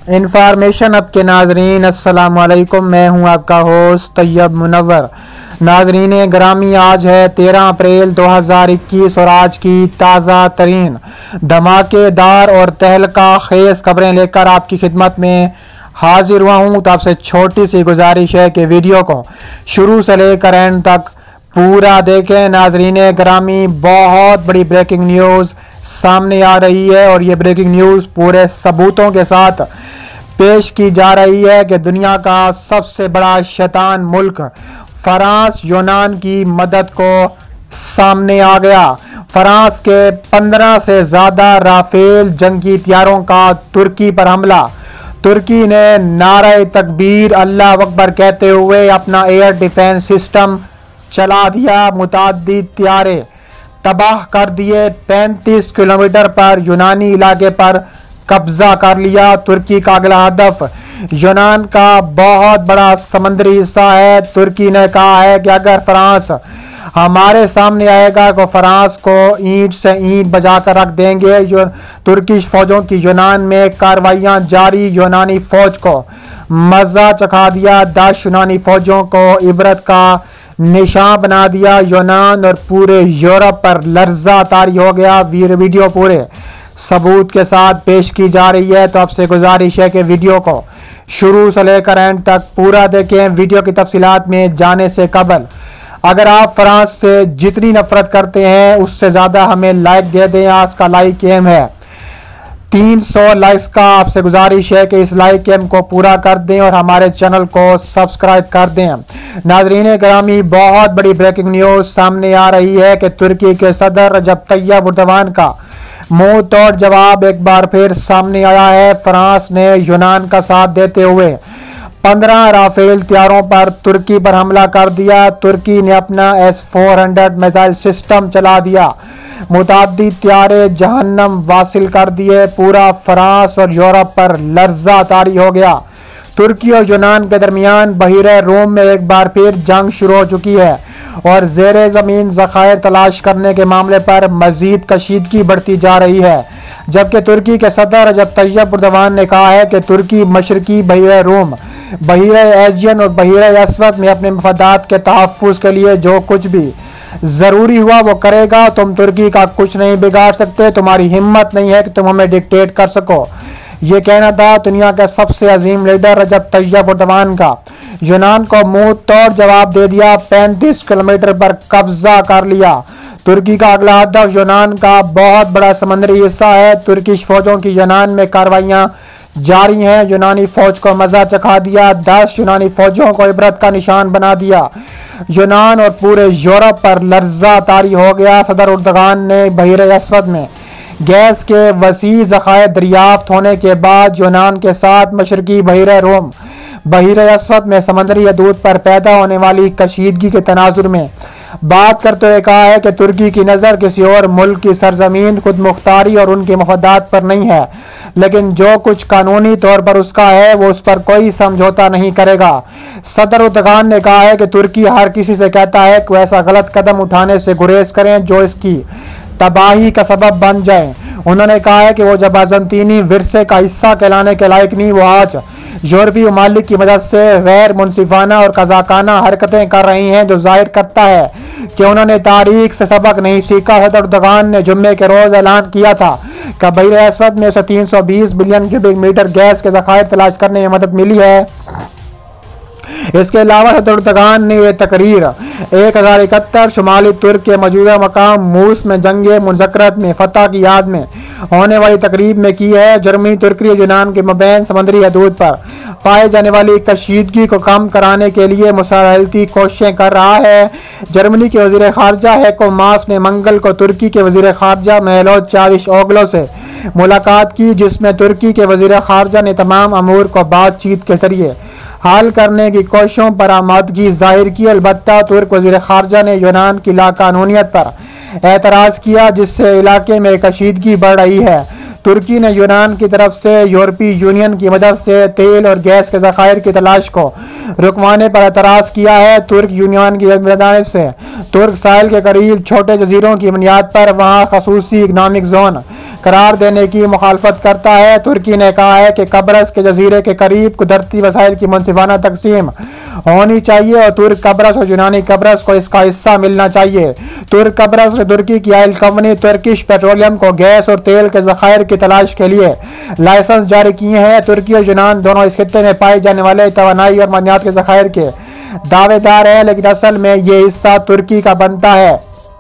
Information अब के नाजरीन, अस्सलाम वालेकुम। मैं हूं आपका होस्ट तैयब मुनव्वर। नाजरीन ग्रामी, आज है 13 अप्रैल 2021 और आज की ताज़ा तरीन धमाकेदार और तहलका खेज खबरें लेकर आपकी खिदमत में हाजिर हुआ हूं। तो आपसे छोटी सी गुजारिश है कि वीडियो को शुरू से लेकर एंड तक पूरा देखें। नाजरीन ग्रामी, बहुत बड़ी ब्रेकिंग न्यूज़ सामने आ रही है और ये ब्रेकिंग न्यूज़ पूरे सबूतों के साथ पेश की जा रही है कि दुनिया का सबसे बड़ा शैतान मुल्क फ्रांस यूनान की मदद को सामने आ गया। फ्रांस के 15 से ज्यादा राफेल जंगी हथियारों का तुर्की पर हमला। तुर्की ने नारे तकबीर अल्लाह अकबर कहते हुए अपना एयर डिफेंस सिस्टम चला दिया। मुताद्दिद हथियारे तबाह कर दिए। 35 किलोमीटर पर यूनानी इलाके पर कब्जा कर लिया। तुर्की का अगला हदफ यूनान का बहुत बड़ा समुद्री हिस्सा है। तुर्की ने कहा है कि अगर फ्रांस हमारे सामने आएगा तो फ्रांस को ईंट से ईंट बजाकर रख देंगे। तुर्किश फौजों की यूनान में कार्रवाइयां जारी। यूनानी फौज को मजा चखा दिया। 10 यूनानी फौजों को इबरत का निशान बना दिया। यूनान और पूरे यूरोप पर लर्जा तारी हो गया। वीडियो पूरे सबूत के साथ पेश की जा रही है। तो आपसे गुजारिश है कि वीडियो को शुरू से लेकर एंड तक पूरा देखें। वीडियो की तफसीलात में जाने से कबल अगर आप फ्रांस से जितनी नफरत करते हैं उससे ज़्यादा हमें लाइक दे दें। आज का लाइक एम है 300 लाइक्स का। आपसे गुजारिश है कि इस लाइक एम को पूरा कर दें और हमारे चैनल को सब्सक्राइब कर दें। नाजरीन ग्रामी, बहुत बड़ी ब्रेकिंग न्यूज़ सामने आ रही है कि तुर्की के सदर रजब तैयब एर्दोगान का मुंह तोड़ जवाब एक बार फिर सामने आया है। फ्रांस ने यूनान का साथ देते हुए 15 राफेल हथियारों पर तुर्की पर हमला कर दिया। तुर्की ने अपना S-400 मिसाइल सिस्टम चला दिया। मुताद्दिद हथियारे जहन्नम वासिल कर दिए। पूरा फ्रांस और यूरोप पर लर्जा तारी हो गया। तुर्की और यूनान के दरमियान बहीरे रोम में एक बार फिर जंग शुरू हो चुकी है और ज़ेरे ज़मीन ज़खायर तलाश करने के मामले पर मजीद कशीदगी बढ़ती जा रही है। जबकि तुर्की के सदर रजब तैयब एर्दोगान ने कहा है कि तुर्की मशरकी बहीरे रोम, बहीरे एजियन और बहीरे असवद में अपने मफादात के तहफ़्फ़ुज़ के लिए जो कुछ भी ज़रूरी हुआ वो करेगा। तुम तुर्की का कुछ नहीं बिगाड़ सकते। तुम्हारी हिम्मत नहीं है कि तुम हमें डिक्टेट कर सको। ये कहना था दुनिया के सबसे अजीम लीडर रजब तैयब एर्दोगान का। यूनान को मुंह तोड़ जवाब दे दिया। 35 किलोमीटर पर कब्जा कर लिया। तुर्की का अगला हदफ यूनान का बहुत बड़ा समुद्री हिस्सा है। तुर्किश फौजों की यूनान में कार्रवाइयां जारी हैं। यूनानी फौज को मजा चखा दिया। 10 यूनानी फौजों को इबरत का निशान बना दिया। यूनान और पूरे यूरोप पर लर्जा तारी हो गया। सदर एर्दोगान ने बहीरे असवद में गैस के वसी ज़खायर दरियाफ्त होने के बाद यूनान के साथ मशरकी बहीरे रोम, बहीरे असवद में समुद्री हदूद पर पैदा होने वाली कशीदगी के तनाजुर में बात करते हुए कहा है कि तुर्की की नज़र किसी और मुल्क की सरजमीन, खुद मुख्तारी और उनके मफादात पर नहीं है, लेकिन जो कुछ कानूनी तौर पर उसका है वो उस पर कोई समझौता नहीं करेगा। सदर एर्दोगान ने कहा है कि तुर्की हर किसी से कहता है कि ऐसा गलत कदम उठाने से गुरेज करें जो इसकी तबाही का सबब बन जाए। उन्होंने कहा है कि वो जब अर्जेंटीनी विरसे का हिस्सा कहलाने के लायक नहीं, वो आज यूरोपीय ममालिक की मदद से गैर मुनसिफाना और कजाकाना हरकतें कर रही हैं, जो जाहिर करता है कि उन्होंने तारीख से सबक नहीं सीखा। सदर एर्दोगान ने जुम्मे के रोज ऐलान किया था कि बहीरे असवद में से 320 बिलियन क्यूबिक मीटर गैस के ज़खायर तलाश करने में मदद मिली है। इसके अलावा सदर एर्दोगान ने यह तकरीर 1071 शुमाली तुर्क के मौजूदा मकाम मूस में जंगे मुज़क्करत में फतह की याद में होने वाली तकरीब में की है। जर्मनी तुर्की और यूनान के मबैन समुद्री हदूद पर पाए जाने वाली कशीदगी को कम कराने के लिए मुसाहलती कोशिशें कर रहा है। जर्मनी के वज़ीर ख़ारजा हेको मास ने मंगल को तुर्की के वज़ीर ख़ारजा मेवलूत चाविशओग्लू से मुलाकात की, जिसमें तुर्की के वज़ीर ख़ारजा ने तमाम अमूर को बातचीत के जरिए हल करने की कोशिशों पर आमादगी जाहिर की। अलबत्ता तुर्क वज़ीर ख़ारजा ने यूनान की लाकानूनियत पर एतराज़ किया, जिससे इलाके में कशीदगी बढ़ रही है। तुर्की ने यूनान की तरफ से यूरोपीय यूनियन की मदद से तेल और गैस के ज़खायर की तलाश को रुकवाने पर एतराज़ किया है। तुर्क यूनियन की जानिब से तुर्क साहिल के करीब छोटे जजीरों की बुनियाद पर वहाँ खसूसी इकनॉमिक जोन करार देने की मुखालफत करता है। तुर्की ने कहा है कि कब्रस के जजीरे के करीब कुदरती वसाइल की मुनसिफाना तकसीम होनी चाहिए और तुर्क कब्रस और यूनानी कब्रस को इसका हिस्सा मिलना चाहिए। तुर्क कब्रस ने तुर्की की ऑयल कंपनी तुर्किश पेट्रोलियम को गैस और तेल के जखायर की तलाश के लिए लाइसेंस जारी किए हैं। तुर्की और यूनान दोनों इस खित्ते में पाए जाने वाले तवानाई और मदनियात के जखायर के दावेदार है, लेकिन असल में ये हिस्सा तुर्की का बनता है।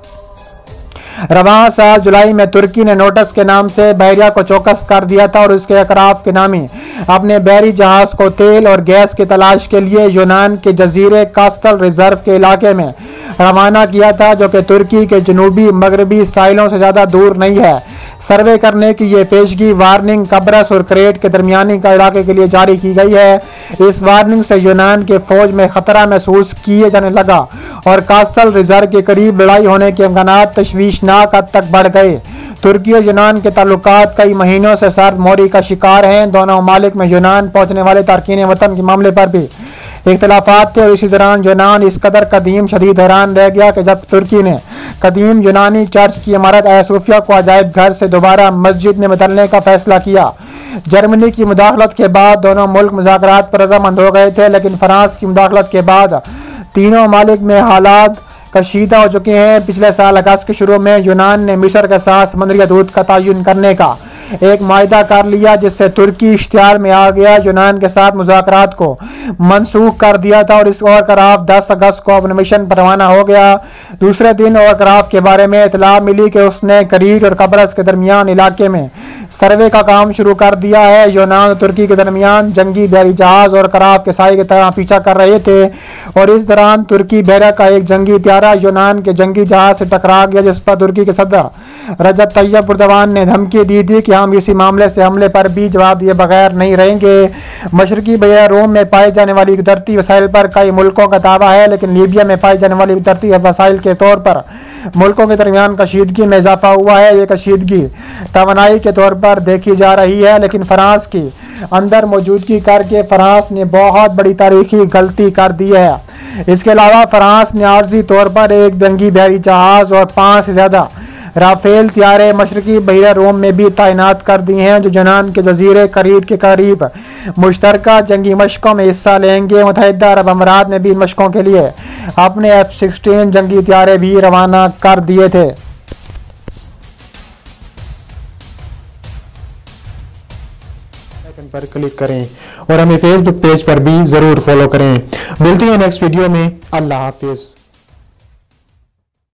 रवां साल जुलाई में तुर्की ने नोटिस के नाम से बहरिया को चौकस कर दिया था और उसके अकराफ के नामी अपने बहरी जहाज को तेल और गैस की तलाश के लिए यूनान के जजीरे कास्टल रिजर्व के इलाके में रवाना किया था, जो कि तुर्की के जनूबी मगरबी साहिलों से ज्यादा दूर नहीं है। सर्वे करने की ये पेशगी वार्निंग कब्रस और क्रेट के दरमियानी का इलाके के लिए जारी की गई है। इस वार्निंग से यूनान के फौज में खतरा महसूस किए जाने लगा और कास्टल रिजर्व के करीब लड़ाई होने के इम्कानात तशवीशनाक हद तक बढ़ गए। तुर्की और यूनान के ताल्लुकात कई महीनों से सर्द मोरी का शिकार हैं। दोनों ममालिक में यूनान पहुंचने वाले तारकीन वतन के मामले पर भी इख्तलाफात थे और इसी दौरान यूनान इस कदर कदीम शदीद हैरान रह गया कि जब तुर्की ने कदीम यूनानी चर्च की इमारत आया सोफिया को अजायब घर से दोबारा मस्जिद में बदलने का फैसला किया। जर्मनी की मुदाखलत के बाद दोनों मुल्क मुज़ाकरात पर रजामंद हो गए थे, लेकिन फ्रांस की मुदाखलत के बाद तीनों ममालिक में हालात कशीदा हो चुके हैं। पिछले साल अगस्त के शुरू में यूनान ने मिस्र के साथ समुद्री हदूद का तयन करने का एक माहिदा कर लिया, जिससे तुर्की इश्तिहार में आ गया। यूनान के साथ मुज़ाकरात को मनसूख कर दिया था और इस ओवरक्राफ्ट 10 अगस्त को अपने मिशन पर रवाना हो गया। दूसरे दिन ओवरक्राफ्ट के बारे में इतला मिली कि उसने क्रीट और कब्रस के दरमियान इलाके में सर्वे का काम शुरू कर दिया है। यूनान और तुर्की के दरमियान जंगी बहरी जहाज और कराफ के साई की तरह पीछा कर रहे थे और इस दौरान तुर्की बहरा का एक जंगी त्यारा यूनान के जंगी जहाज से टकरा गया, जिस पर तुर्की के सदर रजब तैयब एर्दोगान ने धमकी दी थी कि हम इसी मामले से हमले पर भी जवाब दिए बगैर नहीं रहेंगे। मशरकी बहरा रोम में पाई जाने वाली कुदरती वसाइल पर कई मुल्कों का दावा है, लेकिन लीबिया में पाई जाने वाली कुदरती वसाइल के तौर पर मुल्कों के दरमियान कशीदगी में इजाफा हुआ है। ये कशीदगी तवानाई के तौर पर देखी जा रही है, लेकिन फ्रांस की अंदर मौजूदगी करके फ्रांस ने बहुत बड़ी तारीखी गलती कर दी है। इसके अलावा फ्रांस ने आर्जी तौर पर एक जंगी बहरी जहाज और 5 से ज्यादा राफेल त्यारे मशरकी बहरा रोम में भी तैनात कर दी हैं, जो यूनान के जजीरे क्रीट के करीब मुश्तरका जंगी मशकों में हिस्सा लेंगे। मुत्तहिदा अरब अमारात ने भी इन मशकों के लिए अपने F-16 जंगी त्यारे भी रवाना कर दिए थे। पर क्लिक करें और हमें फेसबुक पेज पर भी जरूर फॉलो करें। मिलती है नेक्स्ट वीडियो में। अल्लाह हाफिज।